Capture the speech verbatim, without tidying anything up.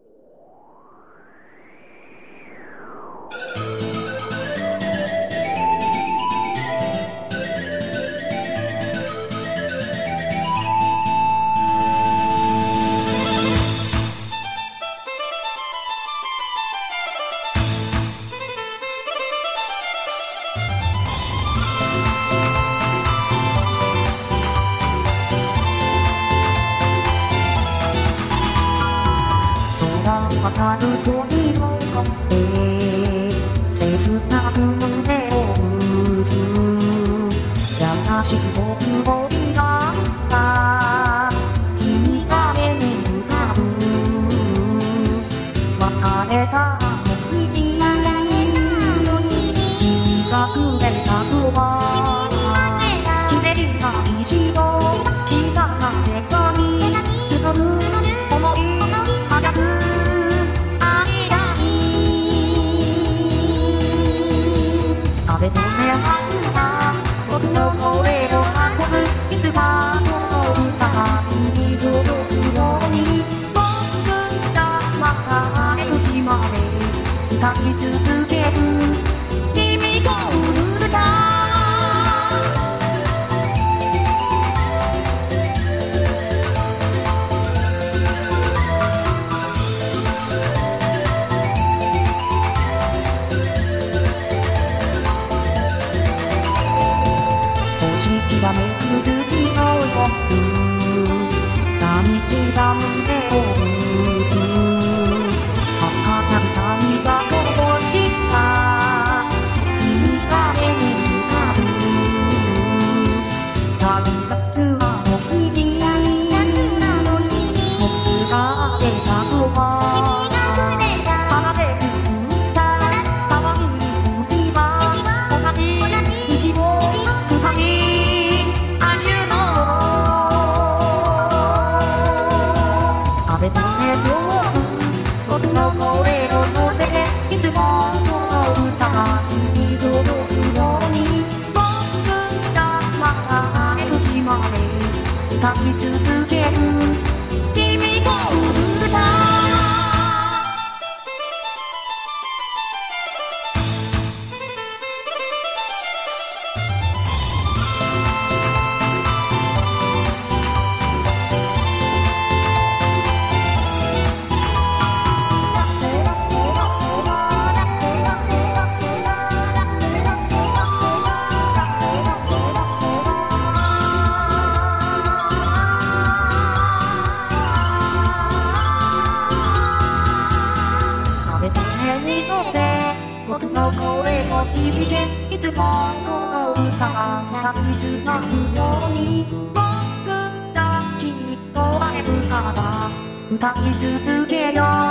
当たる鳥の声切なく胸を打つ優しく僕を抱いた君が目に浮かぶ別れた時に君がくれたのは綺麗な虹と小さな手紙募る想い早く風の音が僕の声を運ぶいつかこの歌が君に届くように僕がまた会える日まで歌い続ける君と歌きらめく月の夜寂しさ胸を打つ儚く涙こぼした君が目に浮かぶ旅立つあの日に僕が出たのは花で作った可愛い海は同じ道を二人風と音僕の声を乗せていつもこの歌が君に届くように僕がまた会える日まで歌い続ける君と歌僕の声を響けいつもこの歌が旅つなぐように僕たちと会えるから歌い続けよう